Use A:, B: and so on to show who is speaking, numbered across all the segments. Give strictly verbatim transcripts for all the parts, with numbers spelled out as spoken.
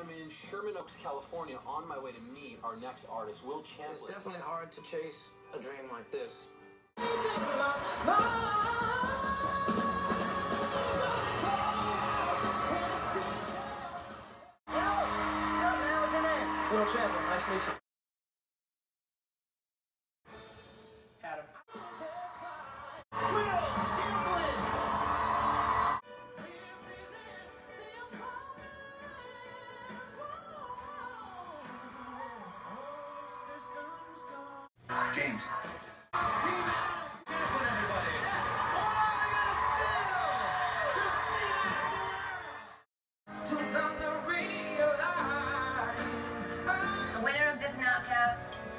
A: I'm in Sherman Oaks, California, on my way to meet our next artist, Will Champlin.
B: It's definitely hard to chase a dream like this. Will Champlin, nice to meet you. Adam. Will Champlin! James.
C: The winner of this knockout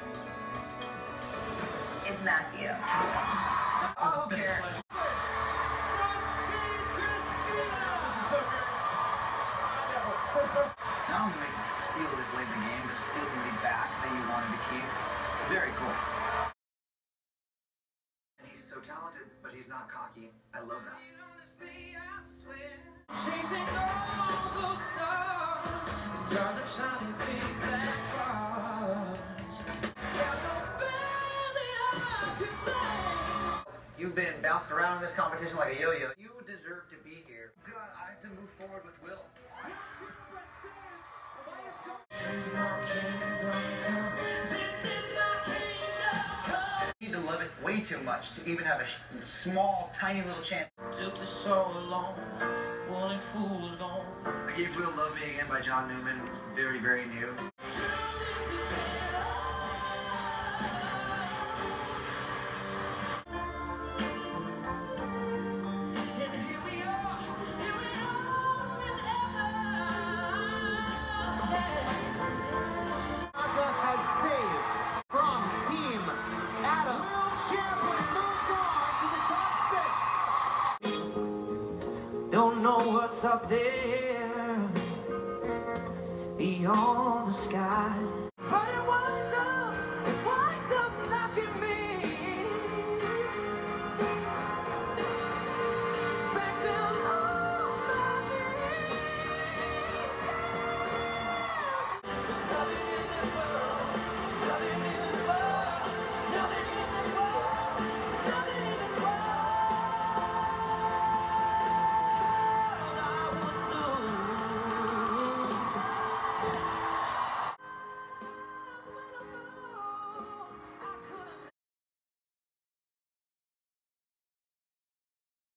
C: is Matthew.
B: Oh, who cares?
D: Not only make steal this late in the game, but to steal somebody back that you wanted to keep. It's very cool. And he's so talented, but he's not cocky. I love that.
B: Chasing all those stars, driving shiny big black cars. Got no feeling I could play.
D: You've been bounced around in this competition like a yo-yo. You deserve to be here. God, I have to move forward with Will.
B: This is my kingdom come. This is my kingdom come.
D: You need to love it way too much to even have a sh small, tiny little chance.
B: Took the so long, only fools gone.
D: I gave Will Love Me Again by John Newman. It's very, very new.
B: Don't know what's up there beyond the sky.